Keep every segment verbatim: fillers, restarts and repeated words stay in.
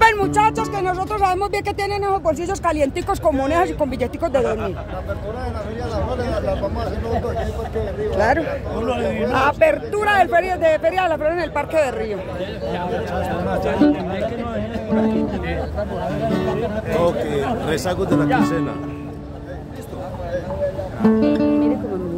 disculpen, muchachos, que nosotros sabemos bien que tienen esos bolsillos calienticos con monedas y con billeticos de dos mil. La apertura de la Feria de las Flores la vamos a hacer nosotros aquí en el Parque de Río. Claro. La apertura del feria, de Feria de las Flores en el Parque de Río. Ok, rezagos de la quincena. Mire cómo me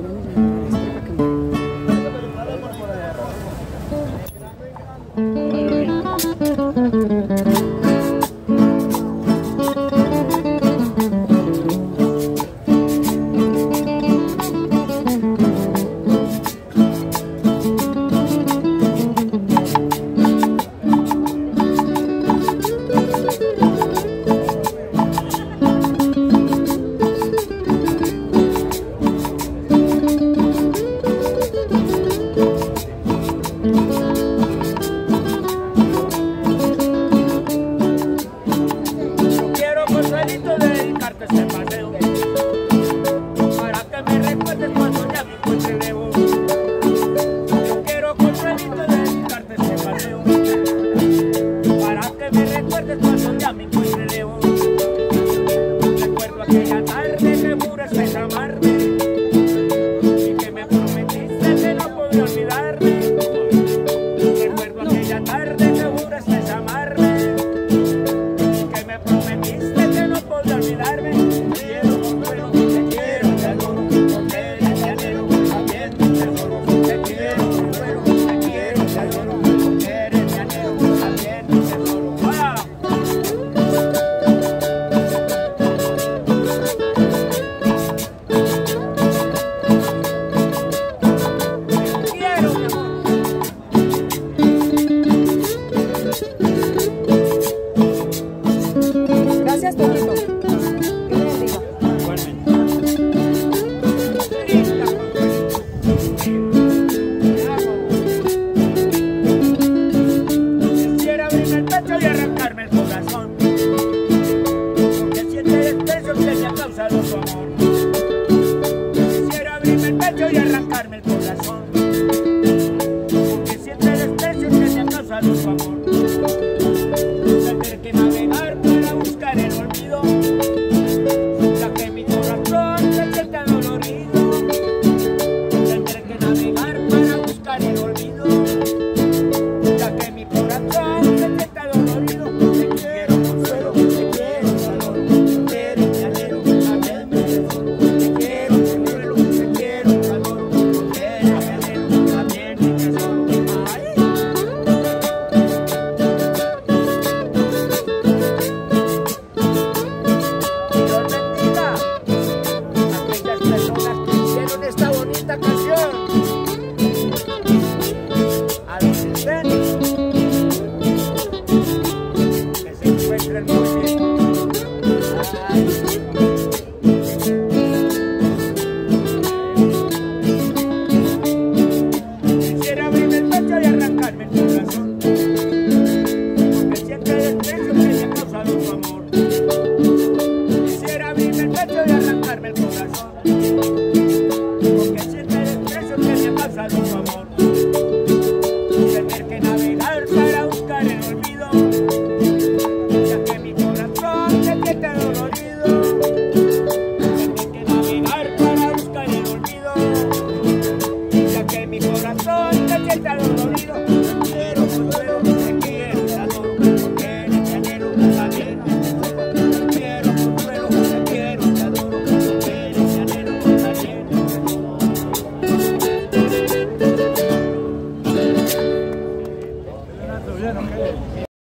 que se encuentre el